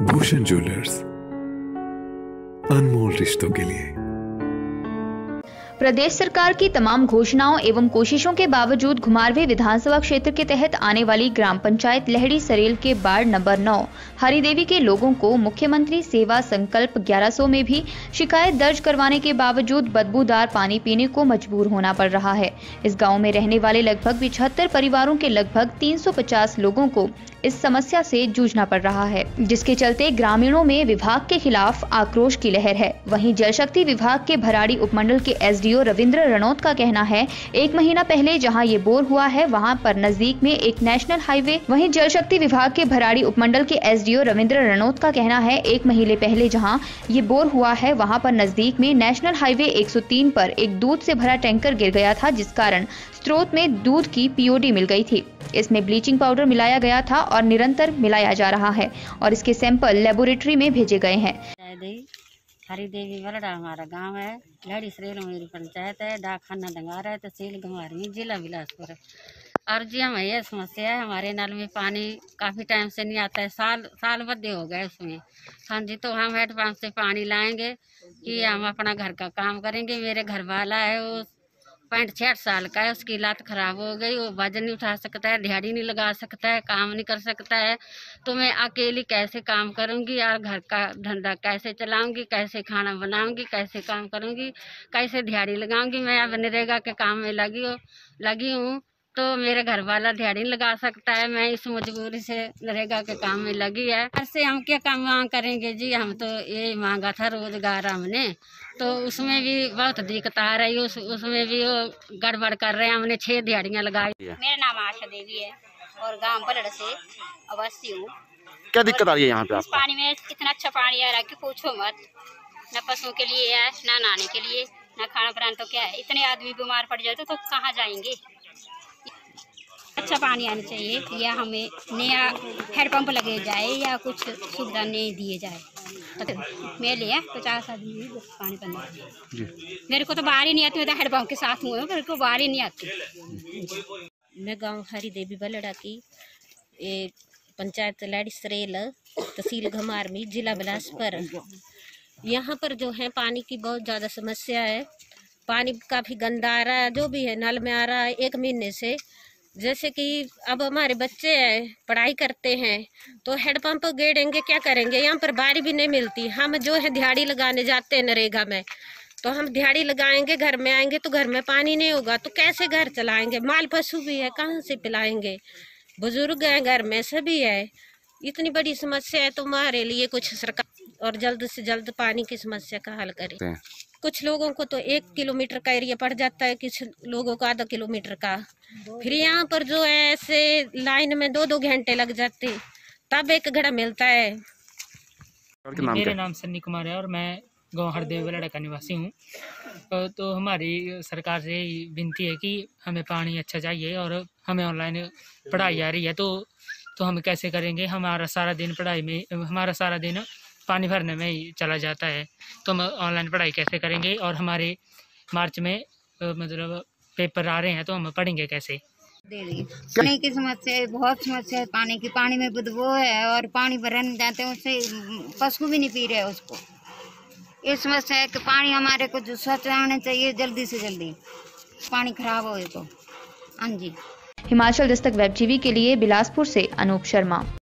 Bhushan jewellers, अनमोल रिश्तों के लिए। प्रदेश सरकार की तमाम घोषणाओं एवं कोशिशों के बावजूद घुमारवीं विधानसभा क्षेत्र के तहत आने वाली ग्राम पंचायत लहड़ी सरेल के वार्ड नंबर 9 हरिदेवी के लोगों को मुख्यमंत्री सेवा संकल्प 1100 में भी शिकायत दर्ज करवाने के बावजूद बदबूदार पानी पीने को मजबूर होना पड़ रहा है। इस गांव में रहने वाले लगभग 75 परिवारों के लगभग 350 लोगों को इस समस्या से जूझना पड़ रहा है, जिसके चलते ग्रामीणों में विभाग के खिलाफ आक्रोश की लहर है। वहीं जल शक्ति विभाग के भराड़ी उपमंडल के एसडीओ रविंद्र रणौत का कहना है, 1 महीना पहले जहां ये बोर हुआ है वहां पर नजदीक में एक नेशनल हाईवे। वहीं जल शक्ति विभाग के भराड़ी उपमंडल के एसडीओ रविंद्र रणौत का कहना है, 1 महीने पहले जहां ये बोर हुआ है वहां पर नजदीक में नेशनल हाईवे 103 पर एक दूध से भरा टैंकर गिर गया था, जिस कारण स्रोत में दूध की पीओडी मिल गई थी। इसमें ब्लीचिंग पाउडर मिलाया गया था और निरंतर मिलाया जा रहा है और इसके सैंपल लेबोरेटरी में भेजे गए हैं। हरिदेवी बलड़ा हमारा गांव है, लहड़ी सरेल मेरी पंचायत है, डाकखाना डंगारा है, तहसील घुमारवीं, जिला बिलासपुर। और जी हमें यह समस्या है, हमारे नल में पानी काफ़ी टाइम से नहीं आता है, साल बद्धे हो गए उसमें। हाँ जी, तो हम हैंडपंप से पानी लाएंगे कि हम अपना घर का काम करेंगे। मेरे घर वाला है वो 65 साल का है, उसकी लात खराब हो गई, वो वजन नहीं उठा सकता है, दिहाड़ी नहीं लगा सकता है, काम नहीं कर सकता है। तो मैं अकेली कैसे काम करूंगी और घर का धंधा कैसे चलाऊंगी, कैसे खाना बनाऊंगी, कैसे काम करूंगी, कैसे दिहाड़ी लगाऊंगी। मैं अब नरेगा के काम में लगी हूँ, तो मेरे घर वाला दिहाड़ी नहीं लगा सकता है। मैं इस मजबूरी से नरेगा के काम में लगी है। ऐसे हम क्या काम मांग करेंगे जी, हम तो ये मांगा था रोजगार हमने, तो उसमें भी बहुत दिक्कत आ रही है, उसमें भी वो गड़बड़ कर रहे हैं। हमने 6 दिहाड़ियाँ लगाई। मेरा नाम आशा देवी है और गांव बलड़ से अवस्थी हूँ। क्या दिक्कत आ रही है यहाँ पे आपको? पानी में इतना अच्छा पानी आ रहा है कि पूछो मत। न पशुओं के लिए है, न नहाने के लिए, न खाना बनाना। तो क्या है, इतने आदमी बीमार पड़ जाते तो कहाँ जाएंगे। अच्छा पानी आना चाहिए या हमें नया हैंडपंप लगे जाए या कुछ सुविधा नहीं दिए जाए। तो मेरे लिए 50 आदमी पानी बनना। मेरे को तो बाहर ही नहीं आती, मैं तो हैंडपंप के साथ हूँ, मेरे को बाहर ही नहीं आती। मैं गांव हरिदेवी बलड़ा की पंचायत लहड़ी सरेल, तहसील घुमारवीं, जिला बिलासपुर। यहाँ पर जो है पानी की बहुत ज़्यादा समस्या है। पानी काफ़ी गंदा आ रहा है, जो भी है नल में आ रहा है 1 महीने से। जैसे कि अब हमारे बच्चे हैं, पढ़ाई करते हैं, तो हैंडपंप गेड़ेंगे क्या करेंगे, यहाँ पर बारी भी नहीं मिलती। हम जो है दिहाड़ी लगाने जाते हैं नरेगा में, तो हम दिहाड़ी लगाएंगे, घर में आएंगे तो घर में पानी नहीं होगा तो कैसे घर चलाएंगे। माल पशु भी है, कहाँ से पिलाएंगे, बुजुर्ग हैं घर में, सभी है। इतनी बड़ी समस्या है, तो हमारे लिए कुछ सरकार और जल्द से जल्द पानी की समस्या का हल करे। कुछ लोगों को तो 1 किलोमीटर का एरिया पड़ जाता है, कुछ लोगों को आधा किलोमीटर का। फिर यहाँ पर जो है ऐसे लाइन में 2-2 घंटे लग जाते, तब एक घड़ा मिलता है। मेरा नाम सन्नी कुमार है और मैं गांव हरिदेवी बलड़ा का निवासी हूँ। तो हमारी सरकार से विनती है कि हमें पानी अच्छा चाहिए और हमें ऑनलाइन पढ़ाई आ रही है, तो हम कैसे करेंगे। हमारा सारा दिन पढ़ाई में, हमारा सारा दिन पानी भरने में ही चला जाता है, तो हम ऑनलाइन पढ़ाई कैसे करेंगे। और हमारे मार्च में मतलब पेपर आ रहे हैं, तो हम पढ़ेंगे कैसे। पानी की समस्या है, बहुत समस्या है पानी की। पानी में बदबू है और पानी भरने जाते हैं, उससे पशु भी नहीं पी रहे उसको। ये समस्या है कि पानी हमारे को जो स्वच्छ आना चाहिए जल्दी से जल्दी, पानी खराब हो तो। हाँ जी। हिमाचल दस्तक वेब टीवी के लिए बिलासपुर से अनूप शर्मा।